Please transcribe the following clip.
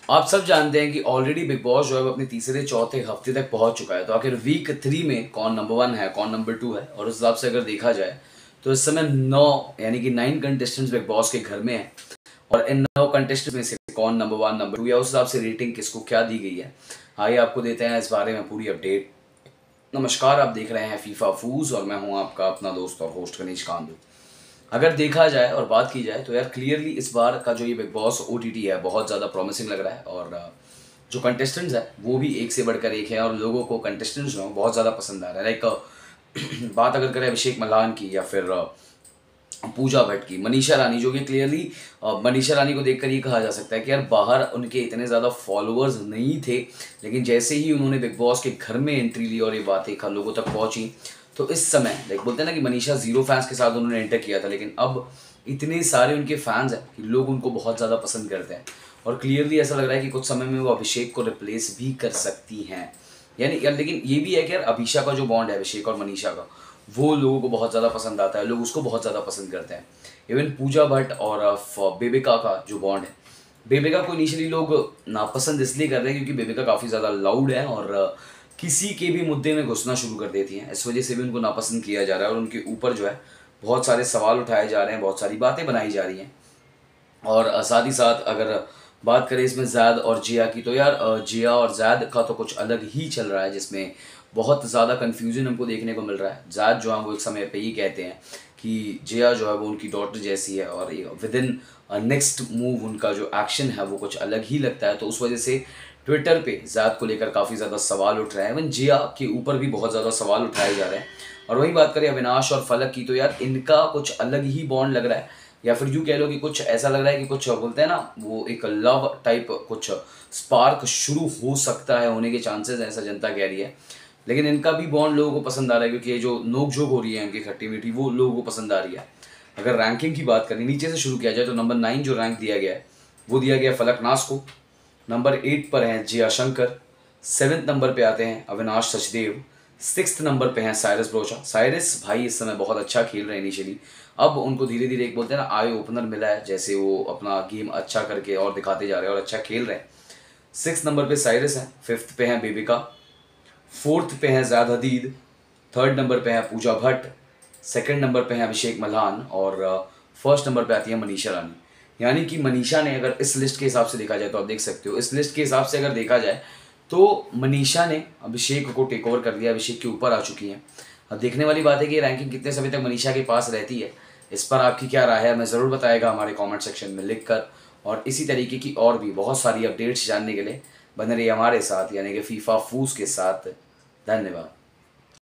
आप सब जानते हैं कि ऑलरेडी बिग बॉस जो है वो अपने तीसरे चौथे हफ्ते तक पहुंच चुका है। तो आखिर वीक 3 में कौन नंबर 1 है, कौन नंबर 2 है, और उस हिसाब से अगर देखा जाए तो इस समय 9 यानी कि 9 कंटेस्टेंट्स बिग बॉस के घर में हैं। और इन 9 कंटेस्टेंट्स में से कौन नंबर 1 नंबर 2 या उस हिसाब से रेटिंग किसको क्या दी गई है, आइए आपको देते हैं इस बारे में पूरी अपडेट। नमस्कार, आप देख रहे हैं फीफा फूज और मैं हूं आपका अपना दोस्त और होस्ट गणेश कांदू। अगर देखा जाए और बात की जाए तो यार क्लियरली इस बार का जो ये बिग बॉस ओटीटी है बहुत ज़्यादा प्रॉमिसिंग लग रहा है। और जो कंटेस्टेंट्स हैं वो भी एक से बढ़कर एक है और लोगों को कंटेस्टेंट्स जो हैं बहुत ज़्यादा पसंद आ रहा है। लाइक बात अगर करें अभिषेक मल्लान की या फिर पूजा भट्ट की, मनीषा रानी, जो कि क्लियरली मनीषा रानी को देखकर ये कहा जा सकता है कि यार बाहर उनके इतने ज़्यादा फॉलोअर्स नहीं थे, लेकिन जैसे ही उन्होंने बिग बॉस के घर में एंट्री ली और ये बातें लोगों तक पहुंची तो इस समय लाइक बोलते हैं ना कि मनीषा जीरो फैंस के साथ उन्होंने एंटर किया था, लेकिन अब इतने सारे उनके फैंस हैं कि लोग उनको बहुत ज़्यादा पसंद करते हैं। और क्लियरली ऐसा लग रहा है कि कुछ समय में वो अभिषेक को रिप्लेस भी कर सकती हैं। यानी यार लेकिन ये भी है कि यार अभिषा का जो बॉन्ड है अभिषेक और मनीषा का, वो लोगों को बहुत ज़्यादा पसंद आता है, लोग उसको बहुत ज़्यादा पसंद करते हैं। इवन पूजा भट्ट और बेबिका का जो बॉन्ड है, बेबिका को इनिशियली लोग नापसंद इसलिए कर रहे हैं क्योंकि बेबिका काफ़ी ज़्यादा लाउड है और किसी के भी मुद्दे में घुसना शुरू कर देती हैं। इस वजह से भी उनको नापसंद किया जा रहा है और उनके ऊपर जो है बहुत सारे सवाल उठाए जा रहे हैं, बहुत सारी बातें बनाई जा रही हैं। और साथ ही साथ अगर बात करें इसमें जैद और जिया की, तो यार जिया और जैद का तो कुछ अलग ही चल रहा है जिसमें बहुत ज़्यादा कन्फ्यूजन हमको देखने को मिल रहा है। जैद जो है वो एक समय पे ही कहते हैं कि जिया जो है वो उनकी डॉटर जैसी है और विद इन नेक्स्ट मूव उनका जो एक्शन है वो कुछ अलग ही लगता है। तो उस वजह से ट्विटर पे जैद को लेकर काफ़ी ज़्यादा सवाल उठ रहे हैं। इवन जिया के ऊपर भी बहुत ज़्यादा सवाल उठाए जा रहे हैं। और वही बात करें अविनाश और फलक की, तो यार इनका कुछ अलग ही बॉन्ड लग रहा है, या फिर यूँ कह लो कि कुछ ऐसा लग रहा है कि कुछ बोलते हैं ना वो एक लव टाइप कुछ स्पार्क शुरू हो सकता है, होने के चांसेस हैं, ऐसा जनता कह रही है। लेकिन इनका भी बॉन्ड लोगों को पसंद आ रहा है क्योंकि ये जो नोक झोंक हो रही है इनकी खट्टी मीठी, वो लोगों को पसंद आ रही है। अगर रैंकिंग की बात करें नीचे से शुरू किया जाए तो नंबर 9 जो रैंक दिया गया है वो दिया गया फलक नास को। नंबर 8 पर हैं जिया शंकर। 7th नंबर पे आते हैं अविनाश सचदेव। 6th नंबर पे हैं साइरस ब्रोचा। साइरस भाई इस समय बहुत अच्छा खेल रहे हैं इनिशियली, अब उनको धीरे धीरे एक बोलते हैं ना आई ओपनर मिला है, जैसे वो अपना गेम अच्छा करके और दिखाते जा रहे हैं और अच्छा खेल रहे हैं। 6th नंबर पे साइरस हैं। 5th पे हैं बेबिका। 4th पे हैं जैद हदीद। 3rd नंबर पे हैं पूजा भट्ट। 2nd नंबर पे हैं अभिषेक मल्हान और 1st नंबर पे आती है मनीषा रानी। यानी कि मनीषा ने, अगर इस लिस्ट के हिसाब से देखा जाए तो आप देख सकते हो, इस लिस्ट के हिसाब से अगर देखा जाए तो मनीषा ने अभिषेक को टेक ओवर कर लिया, अभिषेक के ऊपर आ चुकी हैं। अब देखने वाली बात है कि रैंकिंग कितने समय तक मनीषा के पास रहती है। इस पर आपकी क्या राय है हमें ज़रूर बताएगा हमारे कमेंट सेक्शन में लिखकर। और इसी तरीके की और भी बहुत सारी अपडेट्स जानने के लिए बने रहिए हमारे साथ, यानी कि फीफा फूस के साथ। धन्यवाद।